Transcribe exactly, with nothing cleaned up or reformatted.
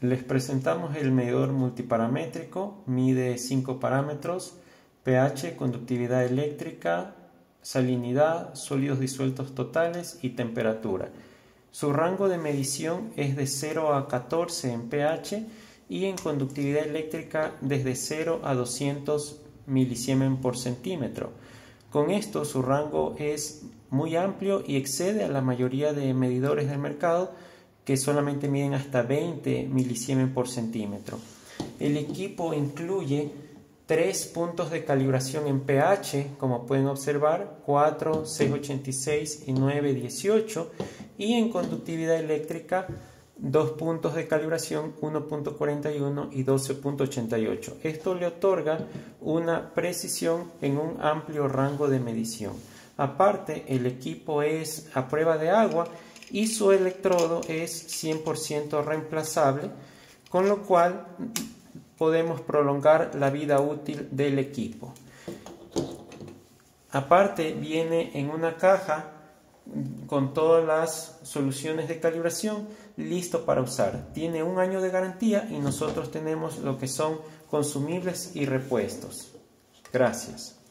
Les presentamos el medidor multiparamétrico, mide cinco parámetros: pH, conductividad eléctrica, salinidad, sólidos disueltos totales y temperatura. Su rango de medición es de cero a catorce en pH y en conductividad eléctrica desde cero a doscientos milisiemens por centímetro. Con esto su rango es muy amplio y excede a la mayoría de medidores del mercado, que solamente miden hasta veinte milisiemens por centímetro. El equipo incluye tres puntos de calibración en pH, como pueden observar, cuatro, seis ochenta y seis y nueve dieciocho, y en conductividad eléctrica dos puntos de calibración, uno punto cuarenta y uno y doce punto ochenta y ocho. Esto le otorga una precisión en un amplio rango de medición. Aparte, el equipo es a prueba de agua y su electrodo es cien por ciento reemplazable, con lo cual podemos prolongar la vida útil del equipo. Aparte, viene en una caja con todas las soluciones de calibración listo para usar. Tiene un año de garantía y nosotros tenemos lo que son consumibles y repuestos. Gracias.